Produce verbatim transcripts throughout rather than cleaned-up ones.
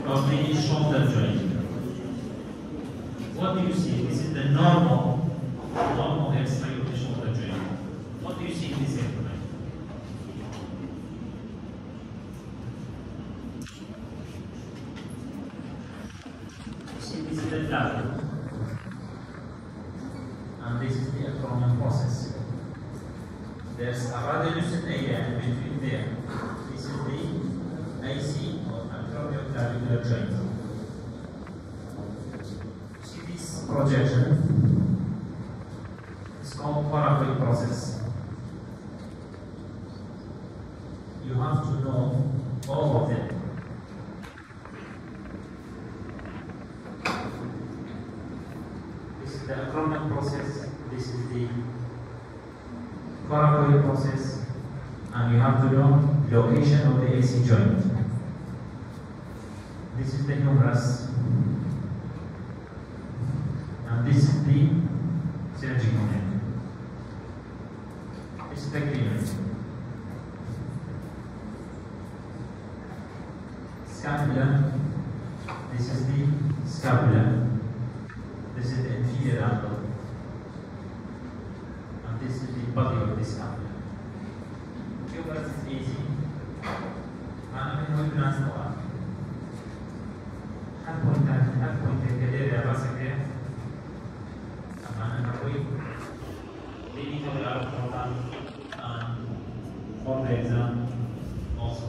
of the shoulder joint. What do you see? This is the normal, normal X-ray of the shoulder joint. What do you see in this X-ray? You see, this is the bladder, and this is the acromion process. There's a radiolucent area between there. This is the A C or acromioclavicular joint. See this projection? It's called coracoid process. You have to know all of them. This is the acromion process. This is the coracoid process, and you have to know location of the A C joint. This is the humerus, and this is the surgical neck. This is the clearance. Scapula. This is the scapula. This is the inferior angle. This is the body of the scapula. Humerus is easy. أنا من هو الناس طبعا. حتى وأنت حتى وأنت كدير يا راسك كيف؟ أما أنا كوي. They need to learn from and for the exam also.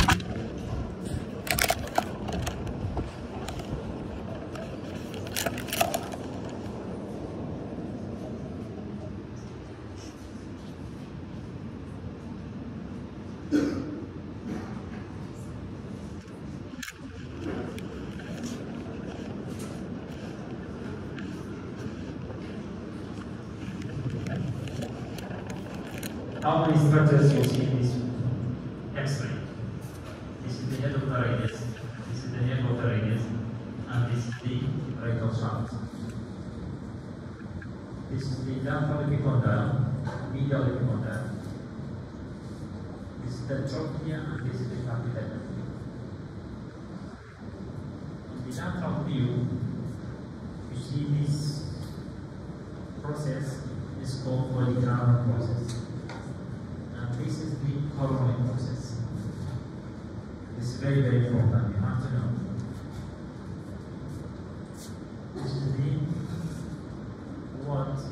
How many structures you see in this X-ray? This is the head of the radius, this is the neck of the radius, and this is the rectal shaft. This is the lateral epicondyle, medial epicondyle. This is the trochlea, and this is the capillary. On the lateral view, you see this process is called polygonal process. This is the coronary process. This is very, very important. You have to know. This is the what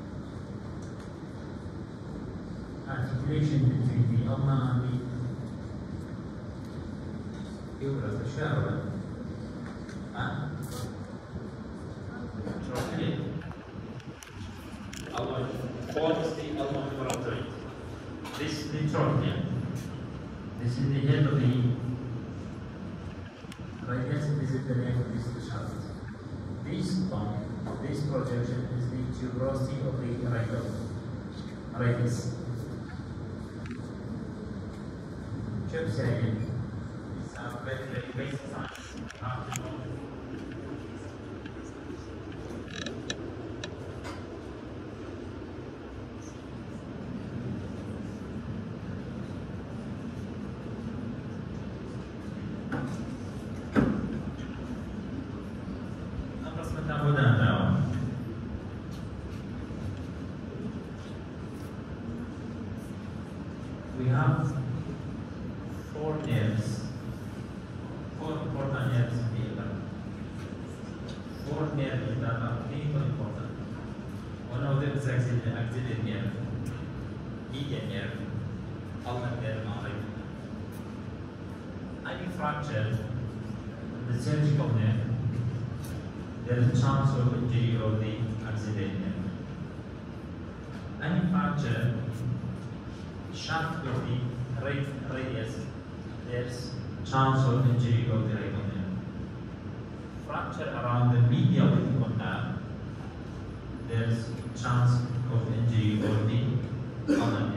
articulation between the ulna and the humerus, the shower, and trochlea. What is the ulnar joint? This is the trochlea. This is the head of the radius. This is the neck. This is the shaft. This bone, this projection is the tuberosity of the radial radius. Just saying, it's a very, very basic science. You have to know. We have four nerves, four important nerves in the ear. Four nerves that are very important. One of them is actually the axillary nerve, median nerve, ulnar nerve, and right. Any fracture in the surgical nerve, there is a chance of injury of the axillary nerve. Any fracture shaft of the right radius, there's chance of injury of the radial nerve. Fracture around the medial epicondyle, there's chance of injury of the ulnar nerve.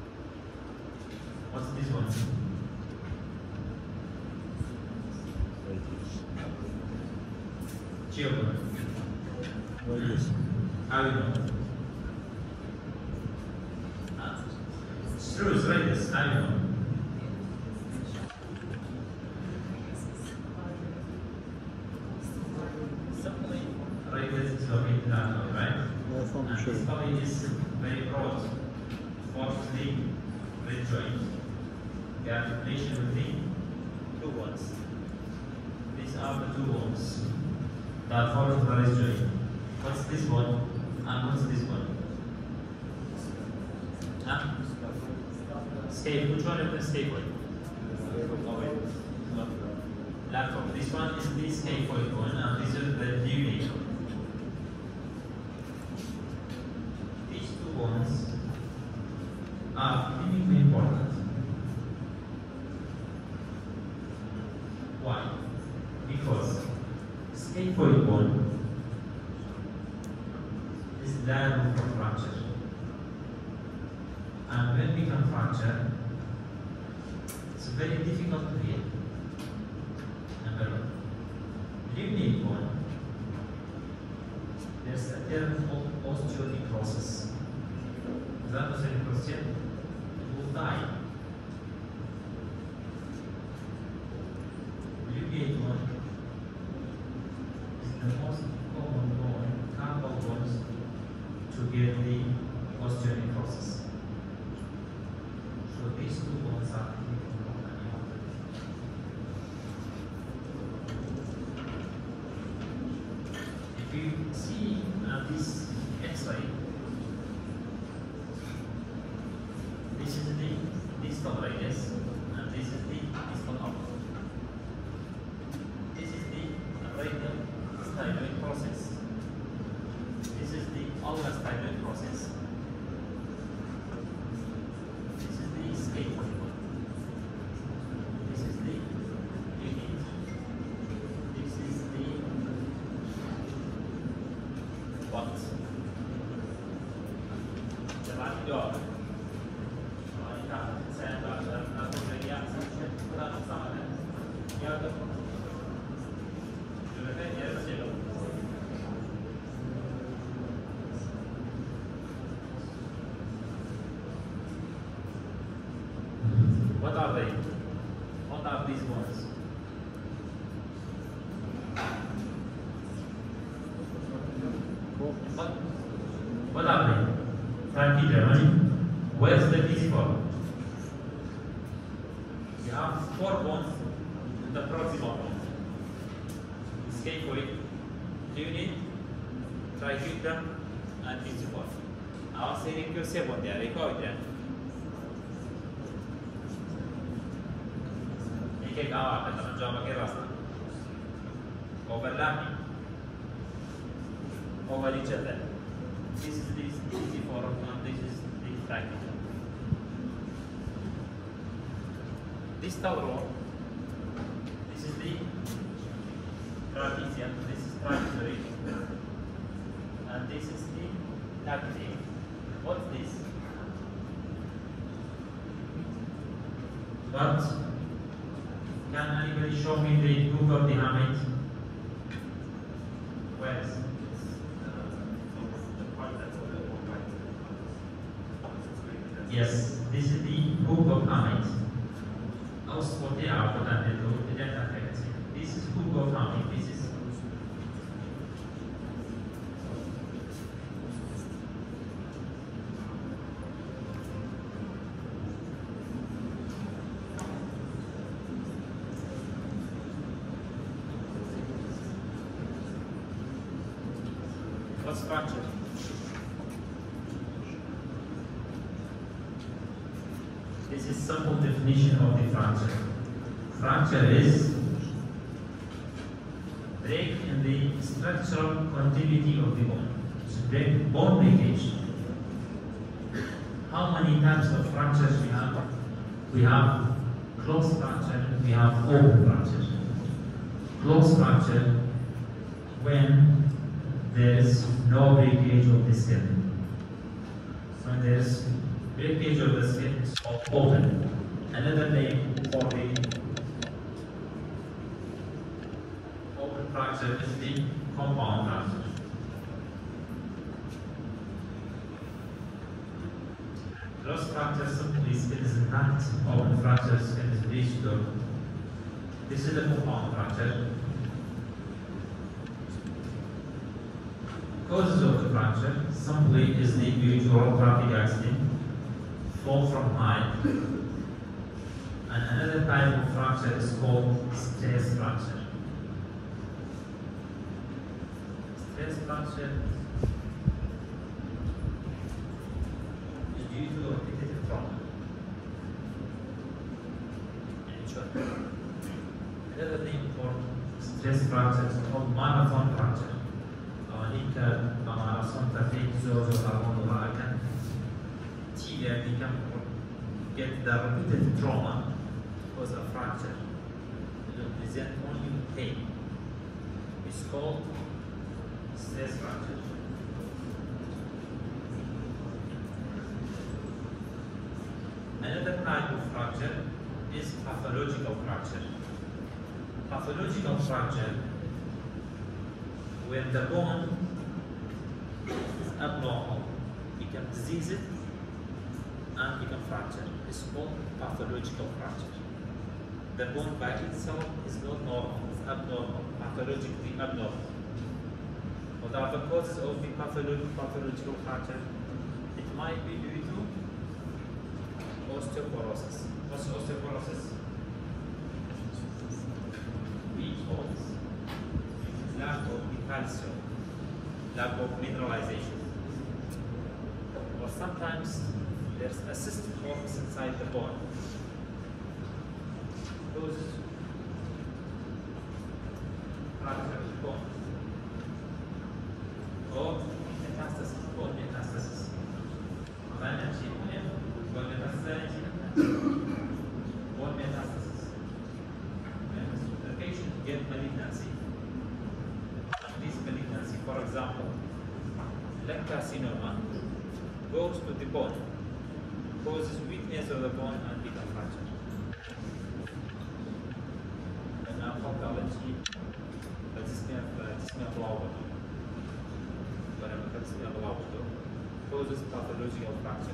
What's this one? Children. How you know? Ah, it's true, it's like this. How you know? Simply, like this is located down, right? And this body is very broad. Fortunately, red joint. The articulation with the two ones. These are the two ones that follow the red joint. What's this one and what's this one? Huh? Scale. Which one of the scaphoid? Laptop. This one is the scaphoid one and this is the neonatal. These two ones are clinically important. Why? Because scaphoid one is liable for fracture. And when we can fracture, it's very difficult to heal. Number one. Neonatal one, there's a term called osteonecrosis. Is that osteonecrosis? It will die. Neonatal one is the most common bone, carpal bones, to get the osteonecrosis. So these two bones are if you see uh, this X-ray, this is the distal radius and this is the distal arm. This is the radial styloid process. This is the ulnar styloid process. This is the scaphoid one. This is the unit. This is the what? The right jaw. What are they? What are these ones? What, what are they? Frankie Germany. Where's the physical? You have four bones in the proximal bone. Scaphoid, unit, triquetrum, and physical. Our cervical seven there, record them. Che cavata, non gioca che rasta. Overlapping. Over each other. This is the easy forum and this is the triquetrum. Distal row. This is the trapezium, this is trapezoid. And this is the lactate. What's this? What? Can anybody show me the book of the Hamid? Where is it? Yes, this is the book of Hamid. This is book of Hamid. This is what's fracture? This is simple definition of the fracture. Fracture is break in the structural continuity of the bone. It's break, bone breakage. How many types of fractures we have? We have closed fracture, we have open fracture. Closed fracture when there is no breakage of the skin. When there is breakage of the skin, it's called open. Another name for the open fracture is the compound fracture. Close fracture simply is not open fractures in the breech door. This is the compound fracture. Causes of the fracture simply is due to road traffic accident, fall from height, and another type of fracture is called stress fracture. Stress fracture is due to repetitive trauma. In short, another name for stress fracture is called marathon fracture. هناك ماراثون تفريق زوج وهرمون وراء T-L become get the repeated trauma cause a fracture. It will present only pain. It's called stress fracture. Another type of fracture is pathological fracture. Pathological fracture when the bone is abnormal, become diseased and become fractured. It's called pathological fracture. The bone by itself is not normal, it's abnormal, pathologically abnormal. What are the causes of the patholo pathological fracture? It might be due to osteoporosis. What's osteoporosis? Weak bones, lack of calcium, lack of mineralization. Or sometimes there's a cystic forms inside the bone. Those fracture the bone. Or metastasis, bone metastasis. Bone metastasis. Bone metastasis. And the patient gets malignancy. This malignancy, for example, leg carcinoma goes to the bone, causes weakness of the bone and become fracture. And now pathology, dyspnea blauwig, whatever dyspnea blauwig causes pathological fracture.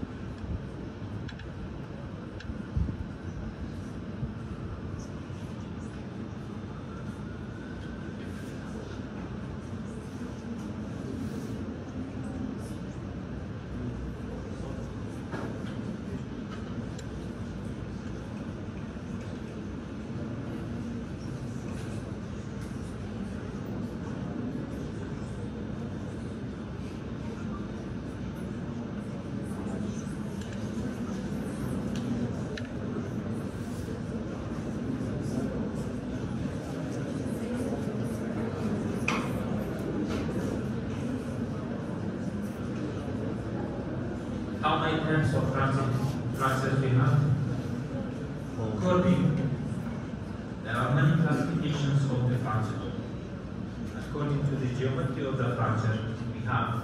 How many types of fractures we have? According, there are many classifications of the fracture. According to the geometry of the fracture, we have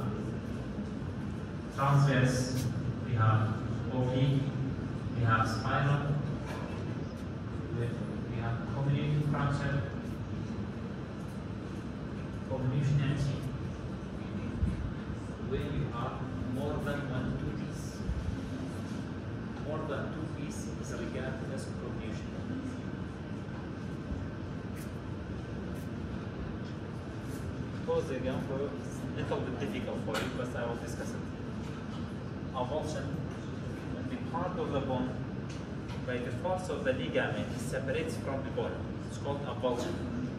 transverse, we have oblique, we have spiral, we have comminuted fracture, comminutionality, where you have more than one two piece. More than two piece is regarded as comminution. Pause again for a little bit difficult for you, but I will discuss it. Avulsion, the part of the bone by the force of the ligament it separates from the bone. It's called avulsion.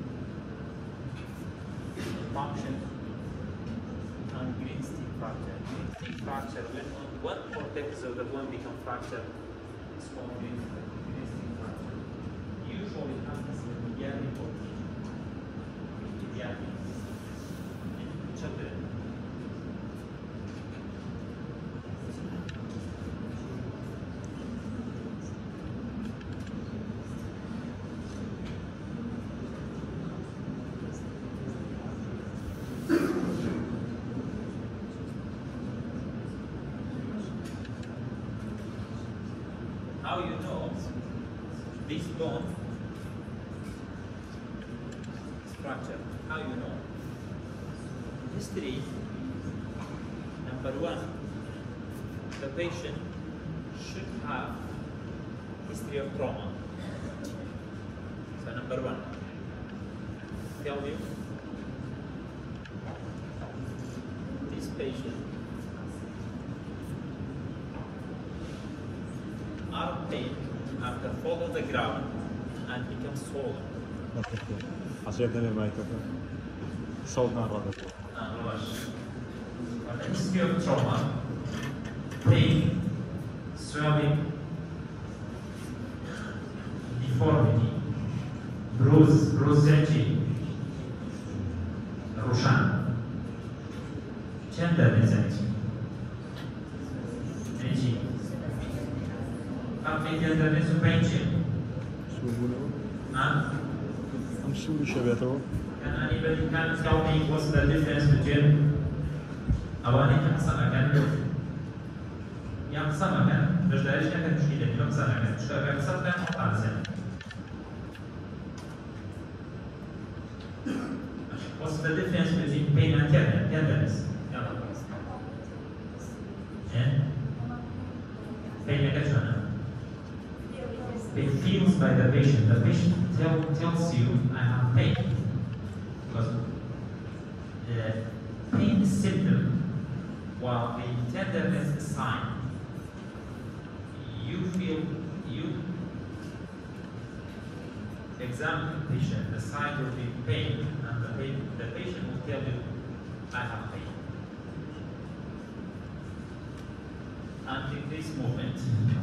Function and green stick fracture. Green stick fracture, when one cortex of the bone becomes fractured, it's called green stick fracture. Usually it happens in the medial portion. Medial. In children. How you know this bone is fractured? How you know? history, number one, the patient should have history of trauma. So number one, tell you, this patient are pain after fall on the ground and becomes swollen. عشان ما يتوقف صوتنا الرابط. The history of trauma, pain, swelling, deformity, bruise, bruising, روشن tenderness energy أعطي tenderness وبنشن شو بقولوا؟ نعم أم شو شبيهته؟ Can anybody can tell me what's the difference between أواني أقصى مكان يا أقصى مكان مش داريش كان مشكلة يا أقصى مكان مش داري أقصى مكان أقطع زين What's the difference between pain and tenderness? Yeah? Pain It feels by the patient. The patient tell, tells you, I have pain. Because the pain is symptom, while the tenderness is sign. You feel, you examine the patient, the sign will be pain, and the, pain, the patient will tell you, I have pain. And in this moment,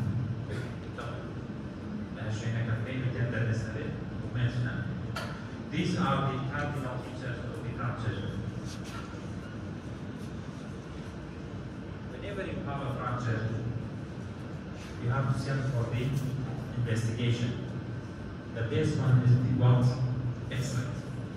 these are the cardinal features of the fracture. Whenever you have a fracture, you have to send for the investigation. The best one is the what? Excellent.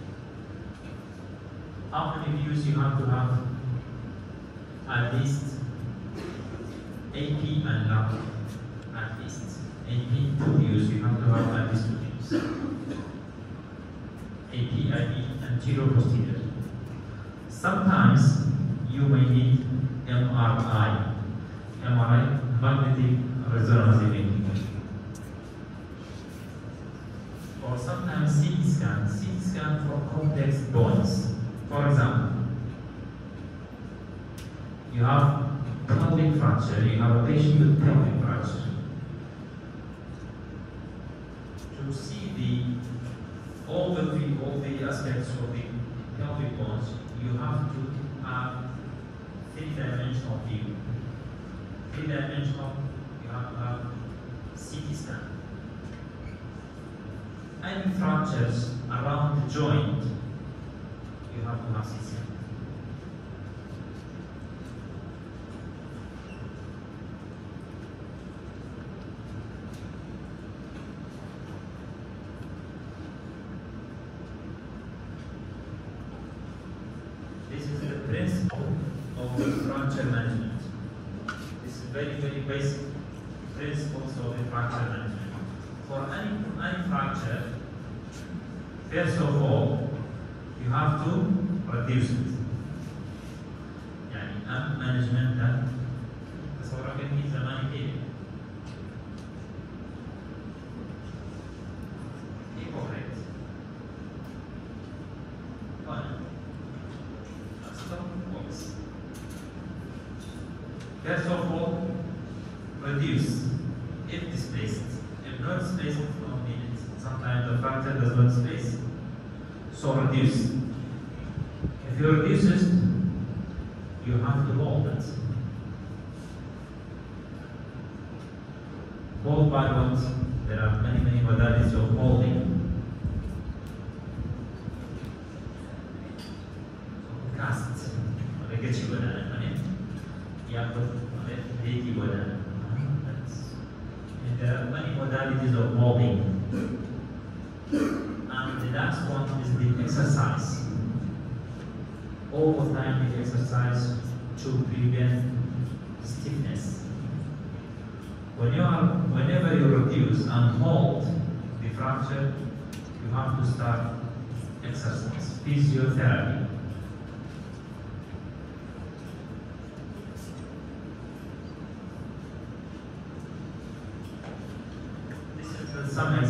How many views you have to have? At least A P and lab. At least A P two views, you have to have at least two views. A P, I P, anterior posterior. Sometimes you may need M R I. M R I, magnetic resonance imaging. Or sometimes C T scan. C T scan for complex bones. For example, you have pelvic fracture, you have a patient with pelvic fracture. To see the all the all the aspects of the pelvic bones, you have to have three-dimensional view. Three-dimensional, you have to have C T scan. Any fractures around the joint, you have to have C T scan. This is the principle of the fracture management. This is very, very basic principles of the fracture management. For any, any fracture, first of all, you have to reduce it. يعني أهم management ده تصورك إن في زمان كده. إيه correct؟ One. First of all, reduce if displaced. If not displaced, it won't need it. Sometimes the fracture does not displace. So reduce. If you reduce it, you have to hold it. Hold by what? There are many, many modalities of holding. Cast. And there are many modalities of molding. And the last one is the exercise. All the time we exercise to prevent stiffness. When you are, whenever you reduce and hold the fracture, you have to start exercise, physiotherapy.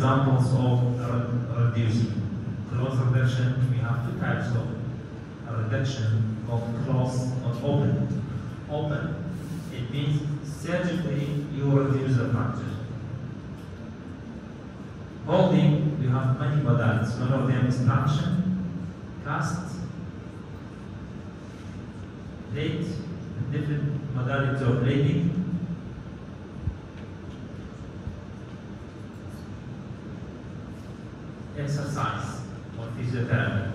examples of re- reducing. Close reduction, we have two types of reduction of close or open. Open, it means surgically you reduce the fracture. Holding, we have many modalities. One of them is traction, cast, plate, different modalities of plating. Exercise or physiotherapy.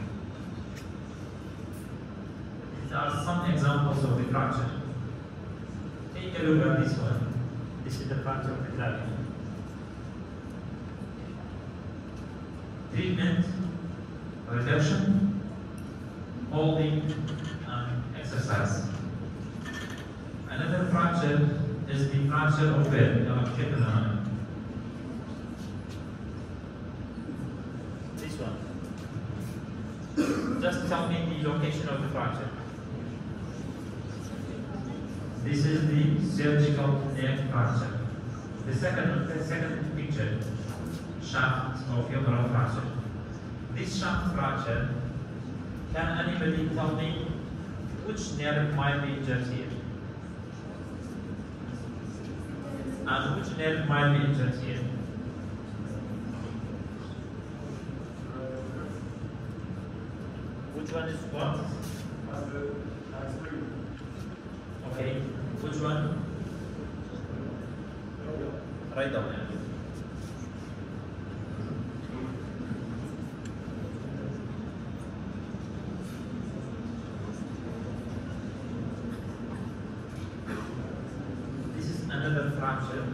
These are some examples of the fracture. Take a look at this one. This is the fracture of the clavicle. Treatment, reduction, holding, and exercise. Another fracture is the fracture of bed, or capillary. This one. Just tell me the location of the fracture. This is the surgical neck fracture. The second, the second picture, shaft of femoral fracture. This shaft fracture, can anybody tell me which nerve might be injured here? And which nerve might be injured here? Which one is what? Okay, which one? Right down there. This is another fracture.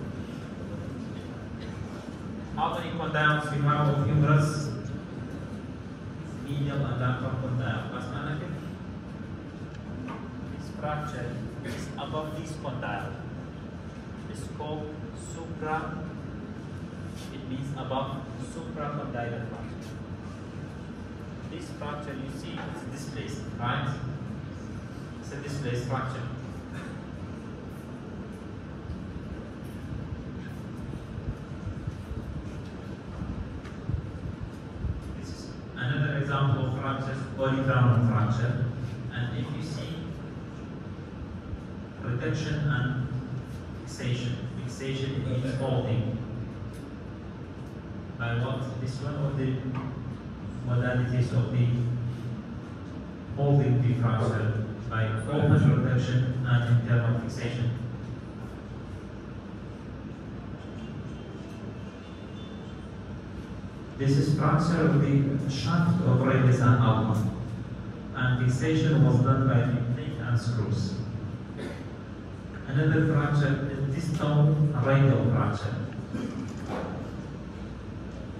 How many condyles we have of humerus? Medial and lateral condyle. What's my name? This fracture is above this condyle. It's called supra. It means above supracondylar fracture. This fracture you see is displaced, right? It's a displaced fracture. This is another example of fractures, polytronal fracture. And if you see reduction and fixation, fixation means holding. By what? This one of the modalities of the holding the fracture by open reduction and internal fixation. This is fracture of the shaft of radius and ulna, and fixation was done by the plate and screws. Another fracture is distal radial fracture.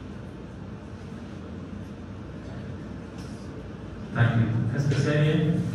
Thank you. Especially